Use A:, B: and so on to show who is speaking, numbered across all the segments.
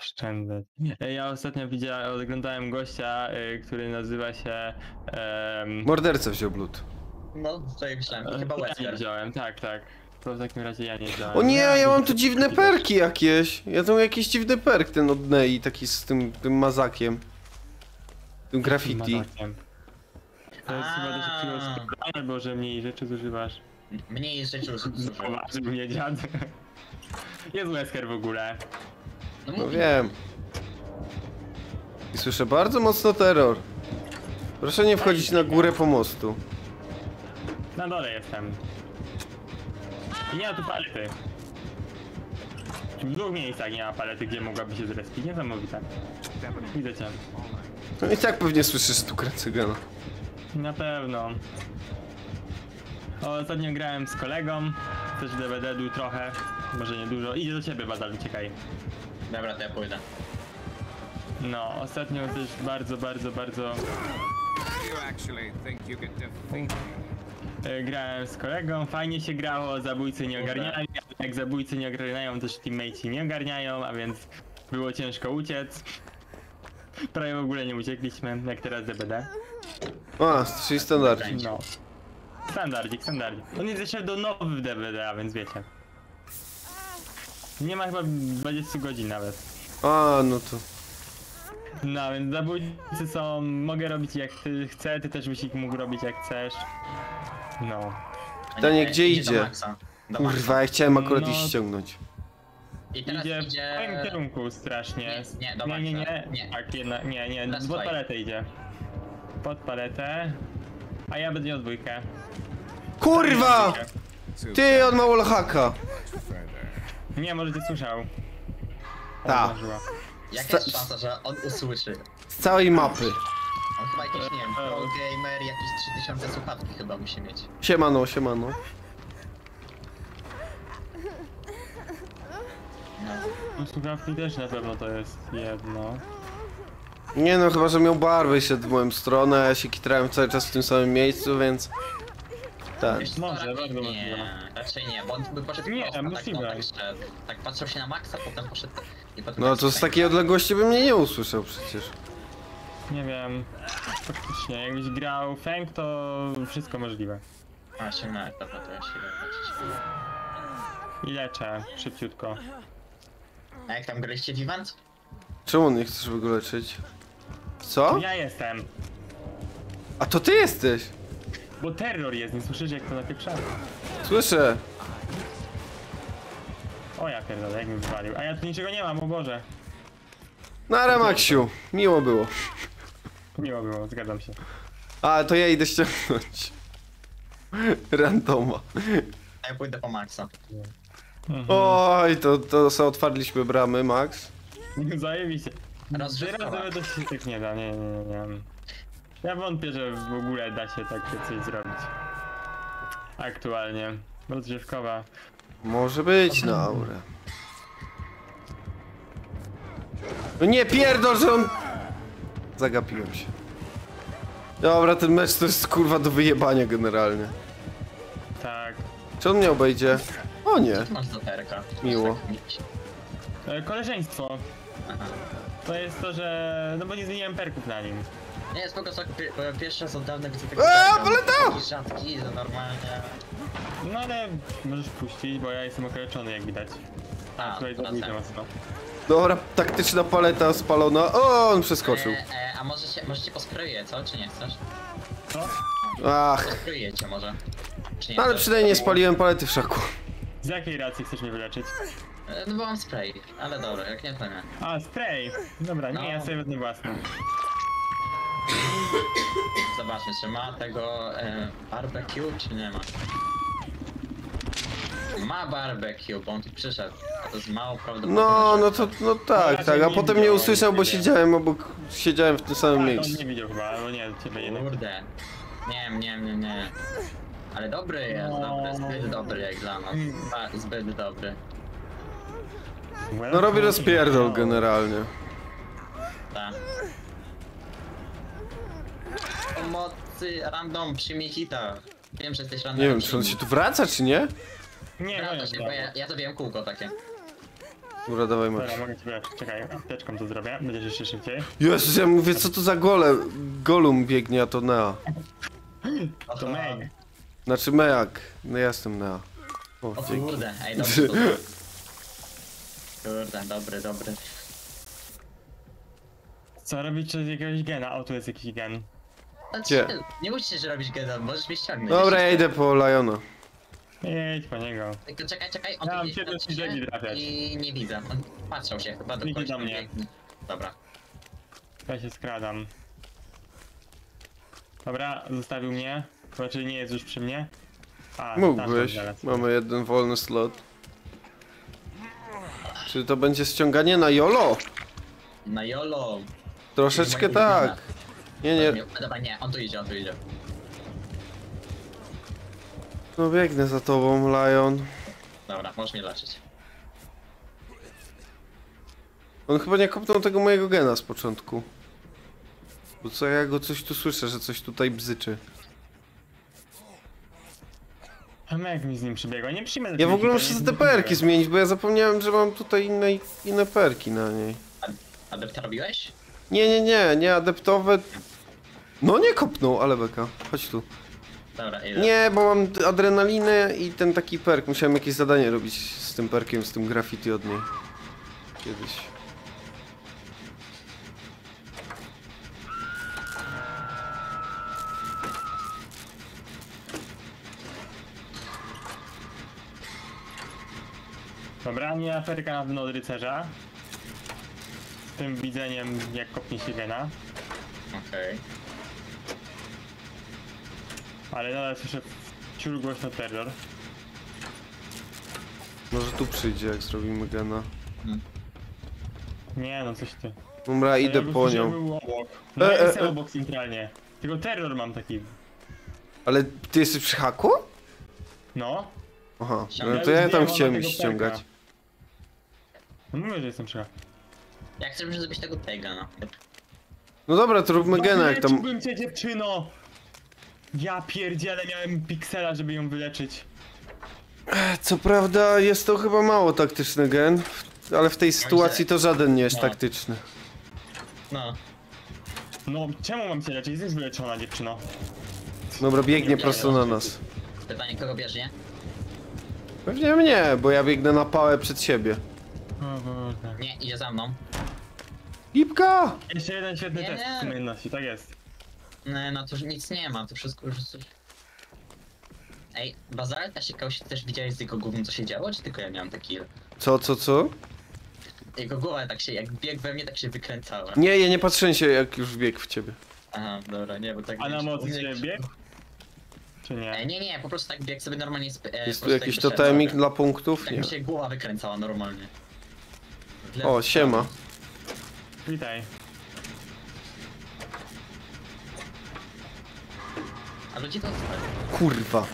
A: Oszczędzać. Ja ostatnio oglądałem gościa, który nazywa się...
B: Morderca wziął blut.
C: No, co ja myślałem, chyba
A: ja nie
C: Wesker.
A: wziąłem, tak. To w takim razie ja nie wziąłem.
B: O nie, ja mam tu dziwne perki jakieś. Ja tu mam jakiś dziwny perk, ten od Nei, taki z tym mazakiem. Tym graffiti.
A: To jest chyba do szybkiego składania, bo że mniej rzeczy zużywasz.
C: Mniej rzeczy zużyłem.
A: Zobaczył mnie dziad. Jest Wesker w ogóle.
C: No
B: No
C: mówię.
B: wiem. I słyszę bardzo mocno terror. Proszę nie wchodzić na górę pomostu.
A: Na dole jestem. Nie ma tu palety. W dwóch miejscach nie ma palety, gdzie mogłaby się zrespić. Niesamowite. Widzę cię.
B: No i tak pewnie słyszysz tu cygana.
A: Na pewno. Ostatnio grałem z kolegą. Też DVD-du trochę. Może nie dużo. Idzie do ciebie, Badal, uciekaj.
C: Dobra, to ja pójdę.
A: No, ostatnio też bardzo grałem z kolegą, fajnie się grało, zabójcy nie ogarniają, jak zabójcy nie ogarniają, też teammatesi nie ogarniają, a więc było ciężko uciec. Prawie w ogóle nie uciekliśmy, jak teraz DBD.
B: A, czyli standardzik.
A: No. Standardzik. On jest jeszcze do nowy w DBD, a więc wiecie. Nie ma chyba 20 godzin nawet.
B: A, no to...
A: No, więc zabójcy są, mogę robić jak ty chcę, ty też byś ich mógł robić jak chcesz. No.
B: Pytanie, gdzie
C: do
B: idzie?
C: Maxa. Do
B: Kurwa,
C: Maxa.
B: ja chciałem akurat
A: No.
B: ich ściągnąć.
C: I teraz
A: Idzie w
C: idzie...
A: twoim kierunku strasznie.
C: Nie, do
A: nie,
C: Maxa. Nie.
A: Tak, nie,
C: Teraz
A: pod
C: twoje.
A: paletę idzie. Pod paletę. A ja będę miał dwójkę.
B: Kurwa! Ty, on ma wallhacka.
A: Nie, może cię słyszał. O,
B: Ta.
A: zdarzyła.
C: Jaka jest szansa, że on usłyszy?
B: Z całej mapy.
C: On chyba jakiś, nie wiem, pro gamer, jakieś 3000 słuchawki chyba musi mieć.
B: Siemano, siemano.
A: No, słuchawki też na pewno to jest jedno.
B: Nie no, chyba że miał barwę i szedł w moją stronę, a ja się kitrałem cały czas w tym samym miejscu, więc... Tak.
C: Wiesz co,
A: Może,
C: raczej
A: bardzo
C: nie,
A: możliwe.
C: raczej nie, bo on by poszedł
A: Nie,
C: prosto, tak,
A: możliwe.
C: no, tak szedł. Tak patrzył się na Maxa, potem poszedł i potem...
B: No
C: tak
B: to z
C: skręcił.
B: takiej odległości bym mnie nie usłyszał przecież.
A: Nie wiem. Faktycznie, jakbyś grał Feng, to wszystko możliwe.
C: A, siema, dobra, to ja się leczyć.
A: I leczę, szybciutko.
C: A jak tam graliście Vivant?
B: Czemu nie chcesz go leczyć? Co?
A: Ja jestem.
B: A to ty jesteś!
A: Bo terror jest, nie słyszysz jak to napieprza?
B: Słyszę.
A: O ja pierdolę, jak mi wywalił. A ja tu niczego nie mam, o Boże.
B: Nara Maksiu, miło było.
A: Miło było, zgadzam się.
B: A, to ja idę ściągnąć. Randoma.
C: A ja pójdę po Maxa.
B: Oj, to sobie otwarliśmy bramy, Max.
A: Zajebiście.
C: Rozrzewkowa.
A: Teraz to się tak nie da, nie. Ja wątpię, że w ogóle da się tak coś zrobić. Aktualnie. Rozgrzewkowa.
B: Może być na aurę. No nie pierdol, że on... Zagapiłem się. Dobra, ten mecz to jest kurwa do wyjebania generalnie.
A: Tak.
B: Czy on mnie obejdzie? O nie.
C: Co masz za perka?
B: Miło.
A: Koleżeństwo.
C: Aha.
A: To jest to, że... No bo nie zmieniłem perków na nim.
C: Nie, spoko, pierwszy raz od dawna widzę tego
B: paleta!
C: Taki rzadki, że normalnie...
A: No ale możesz puścić, bo ja jestem okaleczony jak widać.
C: A,
A: Tutaj
C: to
A: zabójcie
C: następny.
A: mocno.
B: Dobra, taktyczna paleta spalona. O, on przeskoczył.
C: A może cię posprayuję, co? Czy nie chcesz?
A: Co?
B: Ach,
C: Posprayuję cię może. Czy nie
B: ale
C: chcesz?
B: przynajmniej nie spaliłem palety w szaku.
A: Z jakiej racji chcesz mnie wyleczyć?
C: No bo mam spray, ale dobra, jak nie to nie.
A: A, spray! Dobra, nie,
C: No.
A: ja sobie wezmę własną.
C: Zobaczmy, czy ma tego barbecue, czy nie ma. Ma barbecue, bo on tu przyszedł. A to jest mało prawdopodobne.
B: No
C: że-
B: no tak, a potem nie usłyszał, bo siedziałem w tym samym
A: A, to on
B: miejscu.
A: nie widział chyba, albo nie, ciebie jednak.
C: Kurde. Nie. Ale dobry jest,
A: No.
C: zbyt dobry jak dla nas. Zbyt dobry.
B: No robię rozpierdol generalnie.
C: Tak. Pomocy, random, przyjmij hita. Wiem, że jesteś random.
B: Nie wiem, czy on się tu wraca, czy nie?
A: Nie,
C: Wraca
A: nie,
C: się, bo ja to wiem kółko takie.
B: Dobra, dawaj Max.
A: Dobra, mogę ciebie, czekaj, apteczką to zrobię, będziesz jeszcze szybciej.
B: Jezus, ja mówię, co to za Golum biegnie, a to Nea.
A: To Meg.
B: Znaczy Meak. No ja jestem Nea. O,
C: O
B: dzięki.
C: kurde, ej, dobry tutaj. Kurde, dobry.
A: Co robić przez jakiegoś gena? O, tu jest jakiś gen.
B: Gdzie?
C: Nie musisz że robić gena, możesz mnie ściągnąć.
B: Dobra, ja idę po Liona.
A: Jedź po niego.
C: Tylko czekaj, on
A: Ja
C: tu
A: mam
C: gdzieś
A: ciebie
C: patrzy
A: z brzegi
C: się
A: trafiać.
C: i nie widzę. On patrzał się chyba do
A: Idzie
C: kogoś.
A: do mnie.
C: biegnie. Dobra.
A: Ja się skradam. Dobra, zostawił mnie. Znaczy nie jest już przy mnie. A,
B: Mógłbyś.
A: tam zaraz.
B: Mamy jeden wolny slot. Czy to będzie ściąganie na YOLO?
C: Na YOLO.
B: Troszeczkę tak. Nie.
C: Dobra, nie, on tu idzie.
B: No biegnę za tobą, Lion.
C: Dobra, możesz mnie leczyć.
B: On chyba nie kopnął tego mojego gena z początku. Bo co, ja go coś tu słyszę, że coś tutaj bzyczy.
A: A Meg mi z nim przybiegła, nie przyjmę
B: Ja w ogóle
A: takiej
B: muszę
A: hity,
B: te
A: nie
B: perki zmienić, bo ja zapomniałem, że mam tutaj inne perki na niej.
C: Adepta robiłeś?
B: Nie adeptowe. No nie kopnął, ale beka. Chodź tu.
C: Dobra, idę.
B: Nie, bo mam adrenalinę i ten taki perk. Musiałem jakieś zadanie robić z tym perkiem, z tym graffiti od niej. Kiedyś.
A: Dobra, nie aferka na pewno od rycerza. Z tym widzeniem jak kopnie się gena.
C: Okej.
A: Ale nadal słyszę ciur głośno terror.
B: Może tu przyjdzie, jak zrobimy gena.
A: Nie no, coś ty.
B: Dobra, idę po nią.
A: Był obok. No ja jestem obok centralnie. Tylko terror mam taki.
B: Ale ty jesteś przy haku?
A: No.
B: Aha,
C: Ja
B: no
A: już
B: to ja tam
A: biegam
B: chciałem
A: na tego
B: iść ściągać.
A: perka. No mówię, że jestem przy.
C: Jak chcesz zrobić tego tega, no.
B: No dobra, to róbmy gena, jak tam...
A: Wyleczyłbym cię, dziewczyno! Ja pierdzielę, miałem piksela, żeby ją wyleczyć.
B: Co prawda jest to chyba mało taktyczny gen, ale w tej sytuacji to żaden nie jest
C: No.
B: taktyczny.
C: No.
A: No, czemu mam cię leczyć? Jesteś wyleczona, dziewczyno.
B: Dobra, biegnie
C: Nie
B: prosto na nas.
C: Pytanie, kogo bierze?
B: Pewnie mnie, bo ja biegnę na pałę przed siebie.
A: O Boże.
C: Nie, idzie za mną.
B: Lipka!
A: Jeszcze jeden świetny
C: Nie.
A: test z umiejętności, tak jest.
C: Nie, no to już nic nie ma, to wszystko już... Ej, Bazalt, a ciekawość też widziałeś z jego głową co się działo, czy tylko ja miałem taki...
B: Co?
C: Jego głowa tak się, jak biegł we mnie, tak się wykręcała.
B: Nie, ja nie patrzę się jak już biegł w ciebie.
C: Aha, dobra, nie, bo tak...
A: A na
C: wiesz,
A: mocy
C: u mnie-
A: cię biegł? Czy nie?
C: Nie, po prostu tak biegł sobie normalnie...
B: Jest
C: po
B: tu
C: prostu
B: jakiś
C: tak wyszedł,
B: totemik
C: dobra.
B: dla punktów?
C: Tak
B: Nie.
C: mi się głowa wykręcała normalnie. W lewo,
B: O,
C: w
B: siema.
C: prawo.
A: Witaj.
C: A ludzie to odstawią.
B: Kurwa.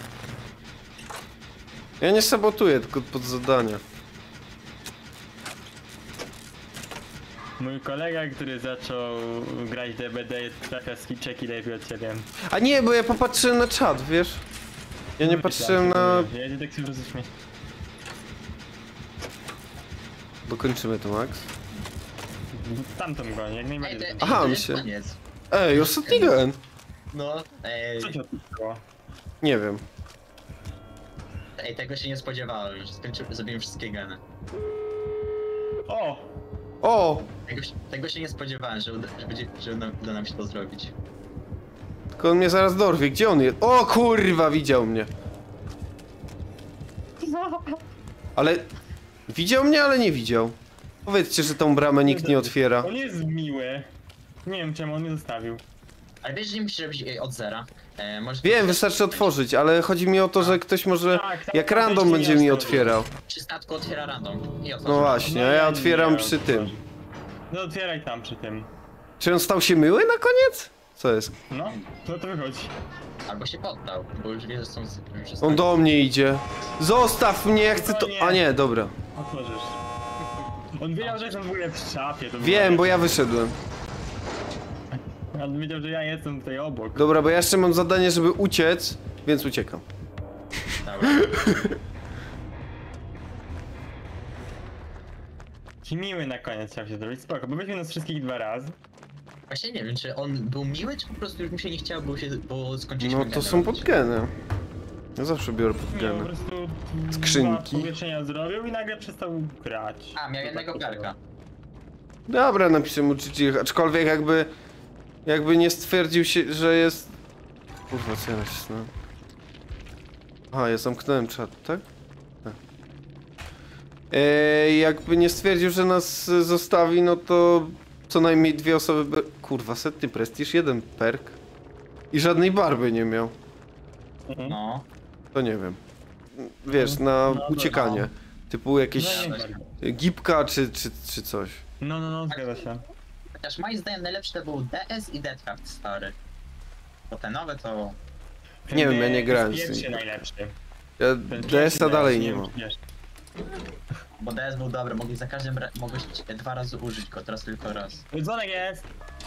B: Ja nie sabotuję, tylko pod zadania.
A: Mój kolega, który zaczął grać DBD, trafia skiczeki lepiej od ciebie.
B: A nie, bo ja popatrzyłem na czat, wiesz? Ja nie patrzyłem na...
A: Ja nie tak się rozumieć.
B: Dokończymy to, Max.
A: Tamtą gonię, jak
C: Ej,
A: najbardziej.
B: Aha,
C: to
B: mi
C: jest
B: się-
C: koniec.
B: Ej, ostatni gen!
C: No,
A: Co się odbyło?
B: Nie wiem.
C: tego się nie spodziewałem, że zrobimy wszystkie geny.
A: O!
B: O!
C: Tego się nie spodziewałem, że uda nam się to zrobić.
B: Tylko on mnie zaraz dorwie. Gdzie on jest? O kurwa, widział mnie. Ale... Widział mnie, ale nie widział. Powiedzcie, że tą bramę nikt nie otwiera.
A: On jest miły. Nie wiem czemu on mnie zostawił.
C: Ale wiesz, że nie musisz robić od zera. Możesz
B: Wiem, wystarczy otworzyć, ale chodzi mi o to, że ktoś może...
A: Tak,
B: Jak
A: tak,
B: random
A: weź
B: będzie
A: mnie
B: mi
A: otworzyć.
B: otwierał.
C: Przy statku otwiera random i otworzy.
B: No właśnie, a ja otwieram przy tym.
A: No otwieraj tam przy tym.
B: Czy on stał się myły na koniec? Co jest?
A: No, to wychodzi.
C: Albo się poddał, bo już wie, że są...
B: On do mnie idzie. Zostaw mnie, ja chcę to... A nie, dobra.
A: Otworzysz. On wiedział, że jestem w ogóle w szafie. To
B: Wiem, bo ja wyszedłem.
A: On wiedział, że ja jestem tutaj obok.
B: Dobra, bo ja jeszcze mam zadanie, żeby uciec, więc uciekam.
C: Dobra.
A: Taki miły na koniec chciał się zrobić, spoko, bo weźmie nas wszystkich 2 razy.
C: Właśnie nie wiem, czy on był miły, czy po prostu już mu się nie chciało, bo skończyliśmy
B: No to
C: geny
B: są
C: robić.
B: podgeny. Ja zawsze biorę
A: Nie, po
B: podgeny.
A: prostu
B: Skrzynki.
A: 2 powieszenia zrobił i nagle przestał grać.
C: A, miał
A: To
C: jednego
A: tak
C: perka.
B: Dobra, napiszę mu GG, aczkolwiek jakby nie stwierdził się, że jest... Kurwa, co ja nacisnąłem? Aha, ja zamknąłem czat, tak? Tak. Jakby nie stwierdził, że nas zostawi, no to co najmniej 2 osoby... Kurwa, setny prestiż, 1 perk. I żadnej barwy nie miał.
A: Mhm.
C: No.
B: To nie wiem. Wiesz, na
A: No,
B: uciekanie.
C: no.
B: Typu jakieś
A: No, nie bardzo.
B: gipka czy coś.
A: No, zgadza się.
C: Chociaż moim zdaniem najlepszy to był DS i Death Card stary. Bo te nowe to...
B: Nie wiem, ja nie
A: Ten
B: grałem z
A: pierwszy
B: tym.
A: najlepszy.
B: Ja
A: Ten
B: DS-a
A: pierwszy
B: dalej
A: DS,
B: nie
A: wiem,
B: mam.
A: czy wiesz.
C: Bo DS był dobry, mogli za każdym mogłeś 2 razy użyć go, teraz tylko raz.
A: Dzwonek jest!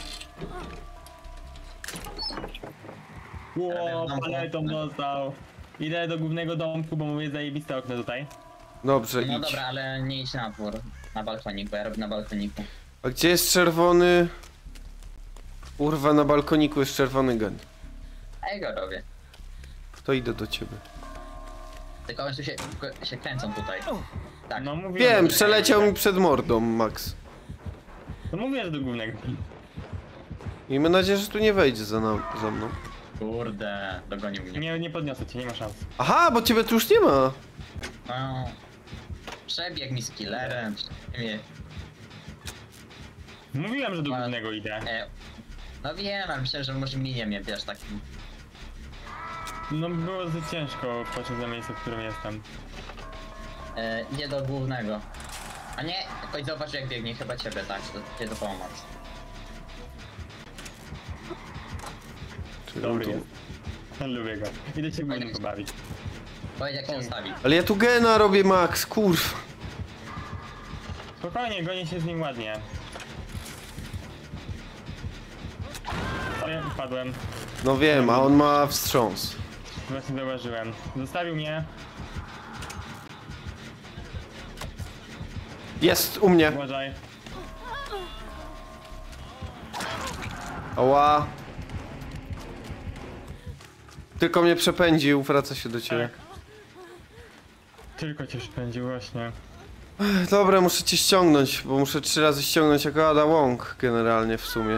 C: Ale
A: Ło,
C: no,
A: paletą
C: no.
A: dostał. Idę do głównego domku, bo mówię zajebiste okno tutaj.
B: Dobrze,
C: No
B: idź.
C: dobra, ale nie idź na dwór. Na balkonik, bo ja robię na balkoniku.
B: A gdzie jest czerwony? Kurwa, na balkoniku jest czerwony gen.
C: A ja go robię.
B: To idę do ciebie.
C: Tylko one tu się kręcą tutaj. Tak.
A: No mówię.
B: Wiem, przeleciał mi przed mordą, Max.
A: No mówię, że do głównego.
B: Miejmy nadzieję, że tu nie wejdzie za mną.
C: Kurde, dogonił mnie.
A: Nie podniosę cię, nie ma szans.
B: Aha, bo ciebie tu już nie ma.
C: No. Przebieg mi z killerem.
A: Mówiłem, że do głównego idę.
C: No wiem, ale myślałem, że może minie mnie, wiesz, taki...
A: No było za ciężko patrzeć na miejsce, w którym jestem.
C: Idzie do głównego. A nie, jakoś zobacz jak biegnie, chyba ciebie, tak, to idzie do pomoc.
B: Czyli
A: Dobry
B: tu...
A: jest. Lubię go. Idę się głównym pobawić.
C: Powiedz jak się ustawi.
B: Ale ja tu gena robię, Max, kurwa.
A: Spokojnie, gonię się z nim ładnie. Ale padłem.
B: No wiem, a on ma wstrząs.
A: Właśnie zauważyłem. Zostawił mnie.
B: Jest u mnie.
A: Uważaj.
B: Ała. Tylko mnie przepędził, wraca się do ciebie.
A: Tylko cię szpędził właśnie.
B: Dobra, muszę cię ściągnąć, bo muszę 3 razy ściągnąć jako Ada Wong generalnie w sumie.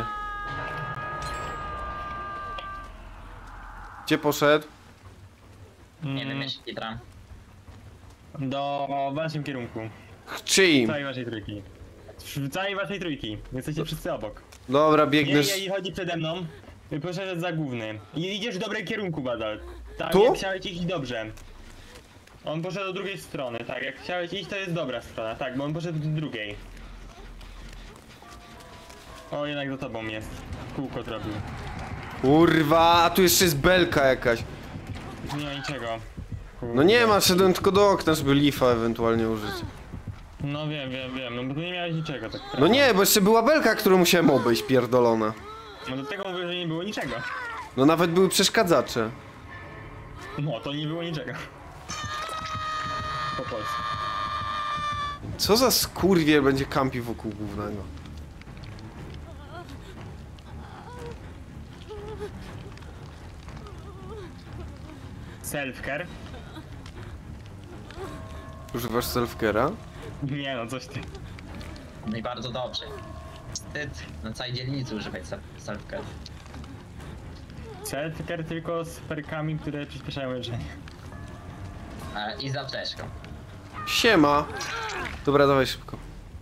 B: Gdzie poszedł?
C: Nie wiem, ja się kitram.
A: Do waszym kierunku.
B: Czyim?
A: Całej waszej trójki. W całej waszej trójki. Jesteście wszyscy obok.
B: Dobra,
A: Nie,
B: biegniesz.
A: i chodzi przede mną. Poszedł za główny. I idziesz w dobrym kierunku, Badal. Tak,
B: Tu?
A: jak chciałeś iść dobrze. On poszedł do drugiej strony, tak. Jak chciałeś iść, to jest dobra strona, tak, bo on poszedł do drugiej. O, jednak za tobą jest. Kółko zrobił.
B: Kurwa, a tu jeszcze jest belka jakaś.
A: Nie ma niczego. Kurde.
B: No nie ma, szedłem tylko do okna, żeby lifa ewentualnie użyć.
A: No wiem, no bo tu nie miałeś niczego, tak.
B: No nie, bo jeszcze była belka, którą musiałem obejść, pierdolona.
A: No do tego mówię, że nie było niczego.
B: No nawet były przeszkadzacze.
A: No, to nie było niczego. Po polsku.
B: Co za skurwiel będzie kampi wokół głównego?
A: Self-care?
B: Używasz self-care'a?
A: Nie no, coś ty.
C: No i bardzo dobrze. Wstyd na całej dzielnicy używać self-care.
A: Self-care tylko z perkami, które przyspieszają leczenie.
C: I za fleszką.
B: Siema. Dobra, dawaj szybko.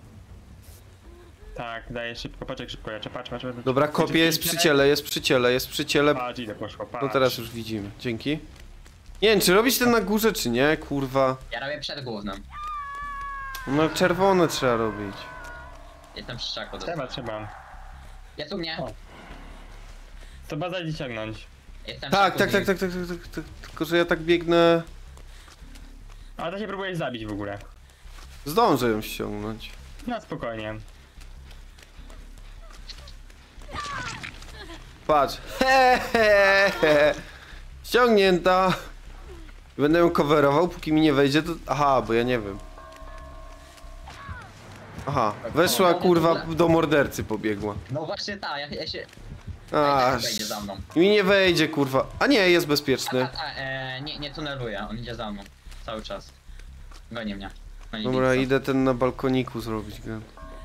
A: Tak, daję szybko, patrz jak szybko leczę, patrz.
B: Dobra, kopie, jest przy ciele, jest przy ciele, jest przy ciele.
A: Patrz, ile poszło, patrz.
B: No teraz już widzimy, dzięki. Nie wiem, czy robić ten na górze, czy nie, kurwa.
C: Ja robię przed głównym.
B: No czerwone trzeba robić.
C: Jestem przy szaku.
A: Trzeba.
C: Jest u mnie.
A: O. To baza idzie ciągnąć.
C: Jestem w
B: Tak,
C: szaku
B: tak,
C: z nim.
B: tak, tylko że ja tak biegnę...
A: Ale to się próbujesz zabić w ogóle.
B: Zdążę ją ściągnąć.
A: No spokojnie.
B: Patrz. Ściągnięta. Będę ją coverował, póki mi nie wejdzie, to... Aha, bo ja nie wiem. Aha, weszła kurwa do mordercy pobiegła.
C: No właśnie ta, ja się...
B: A,
C: wejdzie za mną.
B: mi nie wejdzie kurwa. A nie, jest bezpieczny.
C: Nie tuneluje, on idzie za mną. Cały czas. Goni mnie. Goni
B: Dobra,
C: Lixa.
B: idę ten na balkoniku zrobić go.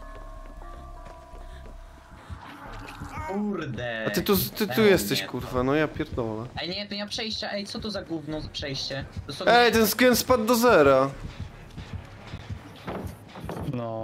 C: Kurde.
B: A ty tu jesteś kurwa, no ja pierdolę.
C: Ej, nie, to nie ma przejścia, ej, co to za gówno przejście? Dosłownie...
B: Ej, ten skin spadł do zera.
A: No.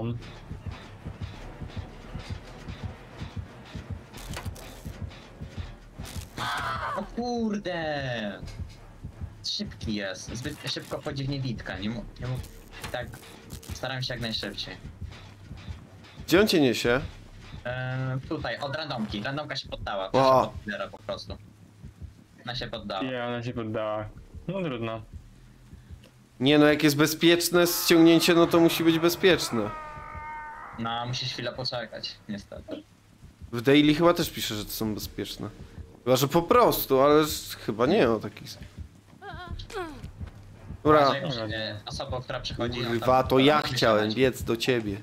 C: O kurde! Szybki jest, zbyt szybko wchodzi w niewidkę, nie mógł... Tak, staram się jak najszybciej.
B: Gdzie on cię niesie?
C: Tutaj, od randomki, randomka się poddała,
B: O.
C: to się poddała po prostu. Ona się poddała.
A: I ona się poddała. No trudno.
B: Nie no, jak jest bezpieczne ściągnięcie, no to musi być bezpieczne.
C: No, musisz chwilę poczekać, niestety.
B: W daily chyba też pisze, że to są bezpieczne. Chyba, że po prostu, ale chyba nie o takich... Dobra,
C: Uważaj, osoba, która przychodzi... no
B: kurwa, to ja
C: musi
B: chciałem
C: siadać.
B: biec do ciebie.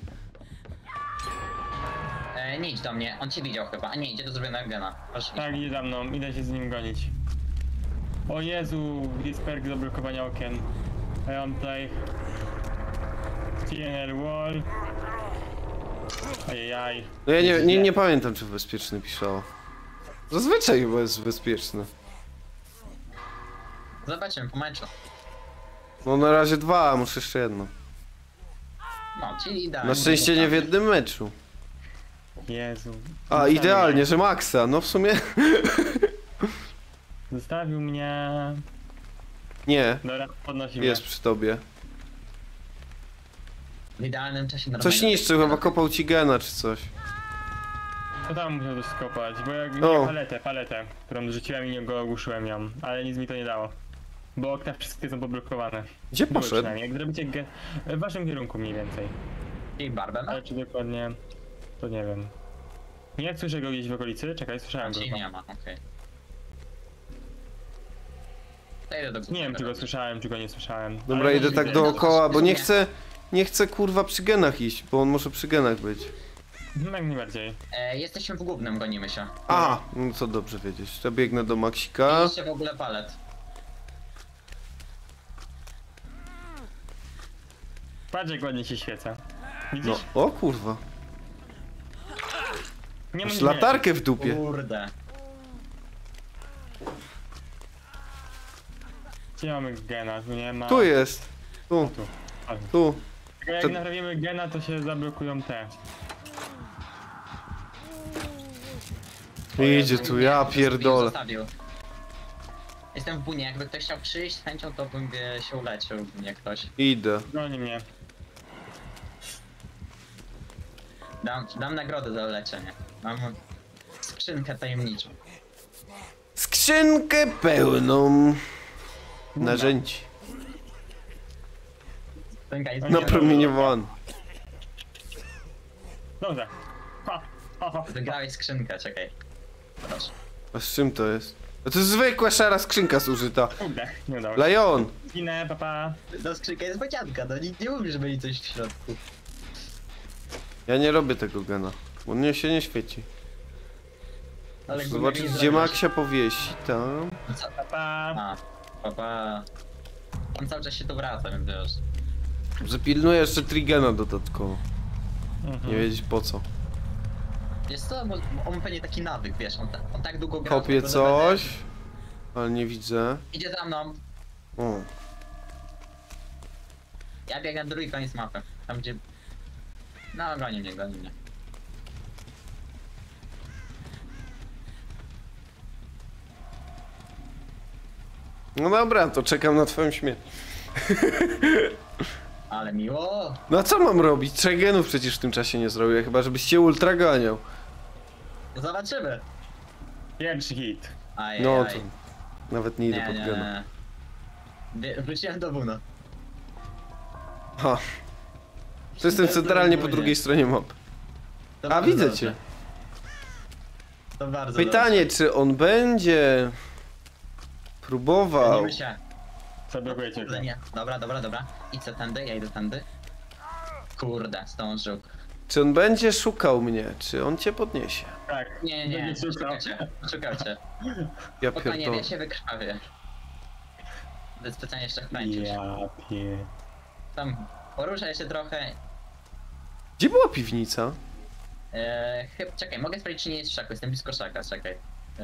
C: Nie idź do mnie, on cię widział chyba, a nie, idzie do zrobionego gena. Proszę.
A: Tak, idzie za mną, idę się z nim gonić. O Jezu, jest perk do blokowania okien. I am play. TNL wall. Ajajaj.
B: No ja nie pamiętam, czy bezpieczny pisało. Zazwyczaj chyba jest bezpieczny.
C: Zobaczymy po meczu.
B: No na razie 2, a muszę jeszcze jedno.
C: No, czyli idealnie.
B: Na szczęście nie w jednym meczu.
A: Jezu.
B: A, idealnie, że Maxa, no w sumie...
A: Zostawił mnie.
B: Nie,
A: Dobra, podnosi mnie.
B: jest przy tobie.
C: W idealnym czasie
B: Coś
C: normalnego-
B: niszczył, chyba kopał ci gena czy coś.
A: To tam musiał coś skopać, bo jak
B: O.
A: nie paletę, którą rzuciłem i go ogłuszyłem ją, ale nic mi to nie dało. Bo okna wszystkie są poblokowane.
B: Gdzie
A: Były
B: poszedł?
A: przynajmniej, jak zrobicie w waszym kierunku mniej więcej.
C: I barbę,
A: Ale czy dokładnie, to nie wiem. Nie słyszę go gdzieś w okolicy? Czekaj, słyszałem go.
C: czyli
A: chyba.
C: nie ma, okej. To idę do
A: Nie wiem, czy go słyszałem, czy go nie słyszałem.
B: Dobra,
A: Ale
B: idę
A: nie
B: tak
A: widzę.
B: dookoła, bo nie chcę kurwa przy genach iść, bo on może przy genach być.
A: Jak najbardziej.
C: Jesteśmy w głównym, gonimy się.
B: Aha, no to dobrze wiedzieć. To biegnę do Maxika.
C: Widzicie w ogóle palet.
A: Patrz jak ładnie się świeca. Widzisz?
B: No, o kurwa.
A: Nie
B: Masz
A: ma
B: latarkę w dupie.
C: Kurde.
A: Gdzie mamy gena? Tu nie ma.
B: Tu jest. Tu,
A: Tu. A,
B: tu.
A: tylko jak
B: To-
A: naprawimy gena, to się zablokują te.
B: Idzie tu, ja pierdolę.
C: Zostawił. Jestem w bunie, jakby ktoś chciał przyjść z chęcią, to bym się uleczył, nie ktoś.
B: Idę.
A: Goni mnie.
C: Dam nagrodę za leczenie. Mam skrzynkę tajemniczą.
B: Skrzynkę pełną narzędzi.
C: Skrzynka jest
B: Napromieniowany.
A: Dobrze. Ha, ha, ha.
C: Wygrałeś skrzynkę, czekaj. Proszę.
B: A z czym to jest? A to jest zwykła szara skrzynka zużyta.
A: Kurde, nie udało się.
B: Lion!
A: Ginę, papa.
C: Ta skrzynka jest bocianka, no nikt nie mówi, że byli coś w środku.
B: Ja nie robię tego gena, bo on się nie świeci.
C: Ale
B: Muszę
C: gówno
B: zobaczyć,
C: nie
B: gdzie
C: zrobisz.
B: Maxia powiesi, tam.
C: No co?
A: Papa.
C: A, papa. On cały czas się tu wraca, więc wiesz.
B: Zapilnuję jeszcze Trigena dodatkowo.
A: Mhm.
B: Nie wiedzieć po co.
C: Wiesz co, bo on ma pewnie taki nawyk, wiesz, on tak długo gra.
B: Kopię
C: że
B: coś, ale nie widzę.
C: Idzie za mną.
B: O,
C: Ja biegam drugi koniec mapy. Tam gdzie... No, goni mnie, goni mnie.
B: no dobra, to czekam na twoją śmierć.
C: Ale miło.
B: No a co mam robić? 3 genów przecież w tym czasie nie zrobię, chyba żebyś cię ultra ganiał.
C: Zobaczymy.
A: Pierwszy hit.
C: Ajaj,
B: No to nawet nie idę
C: nie,
B: pod
C: nie,
B: gena.
C: nie. Wróciłem do Wuno.
B: Ha. To jestem centralnie po drugiej stronie mapy.
C: To
B: A
C: bardzo
B: widzę
C: dobrze.
B: cię.
C: To bardzo
B: Pytanie, czy on będzie próbował...
C: Gonimy się.
A: Zablokujecie
C: Kurde,
A: go.
C: nie. Dobra. Idź tędy, ja idę tędy. Kurde, zdążył.
B: Czy on będzie szukał mnie? Czy on cię podniesie?
A: Tak.
C: Nie,
A: Będzie szukał.
C: szukał cię.
B: Ja
C: Spokojnie,
B: pierdolę.
C: ja się wykrwawię. Będę specjalnie jeszcze chronić.
A: Ja pie...
C: Tam poruszaj się trochę.
B: Gdzie była piwnica?
C: Czekaj, mogę sprawdzić, czy nie jest w szaku. Jestem blisko szaka, czekaj.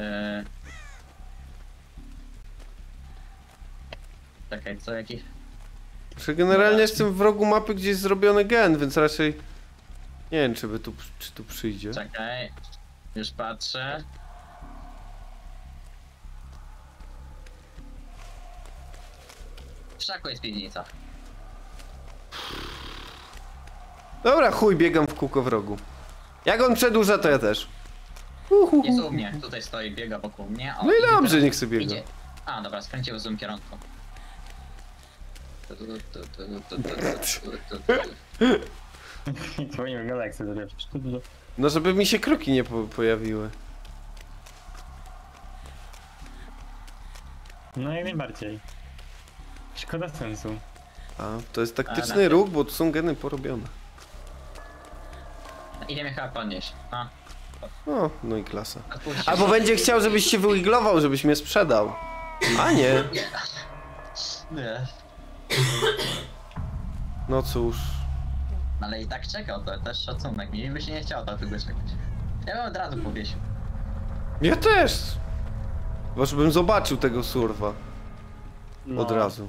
C: Czekaj, co jakiś...
B: Że generalnie jestem w rogu mapy, gdzie jest zrobiony gen, więc raczej... Nie wiem, czy tu przyjdzie.
C: Czekaj. Już patrzę. W szaku jest piwnica.
B: Dobra, chuj, biegam w kółko w rogu. Jak on przedłuża, to ja też.
C: Jest u mnie, tutaj stoi, biega wokół mnie. O,
B: No i
C: idzie
B: dobrze,
C: teraz-
B: niech sobie biega.
C: idzie. A, dobra, skręcił w złym kierunku.
A: To nie wygląda jak sobie zalepisz.
B: No, żeby mi się kroki nie pojawiły.
A: No jak najbardziej. Szkoda sensu.
B: A, to jest taktyczny
C: na-
B: ruch, bo tu są geny porobione.
C: Idzie mnie chyba podnieść. A,
B: O, no i klasa.
C: odpuść.
B: Albo będzie chciał, żebyś się wyiglował, żebyś mnie sprzedał. A nie.
C: Nie.
B: No cóż.
C: Ale i tak czekał, to też szacunek. Mi by się nie chciało tak długo czekać. Ja bym od razu powiesił.
B: Ja też. Chyba, żebym zobaczył tego surwa.
A: No.
B: Od razu.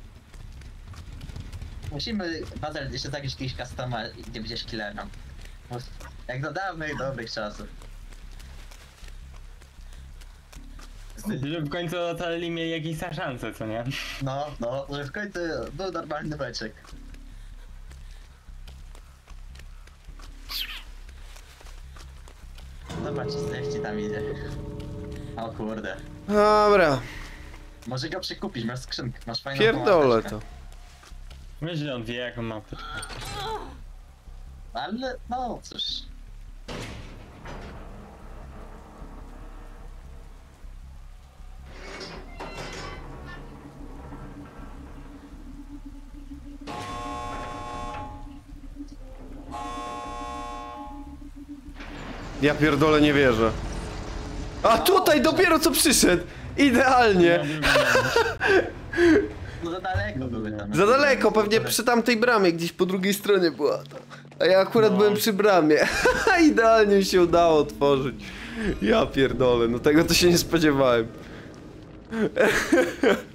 C: Musimy, Bazel, jeszcze zagrać jakiegoś customa, gdzie będziesz killerem. Jak do dawnych, dobrych czasów.
A: Żeby w końcu ocalili mieli jakieś szanse, co nie?
C: No, że w końcu był normalny beczek. Zobaczcie, jak ci tam idzie. O kurde.
B: Dobra,
C: Może go przekupić, masz skrzynkę, masz fajną
B: pierdolę
C: apteczkę.
B: to.
A: Myślę, że on wie jaką ma apteczkę.
C: Ale, no cóż.
B: Ja pierdolę, nie wierzę. A tutaj dopiero co przyszedł! Idealnie!
C: No za daleko były tam.
B: Za daleko, pewnie przy tamtej bramie, gdzieś po drugiej stronie była. A ja akurat
A: No.
B: byłem przy bramie. Idealnie mi się udało otworzyć. Ja pierdolę, no tego to się nie spodziewałem.